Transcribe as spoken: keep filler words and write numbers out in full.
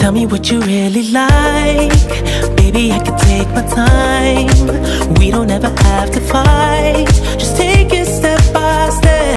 Tell me what you really like. Baby, I can take my time. We don't ever have to fight. Just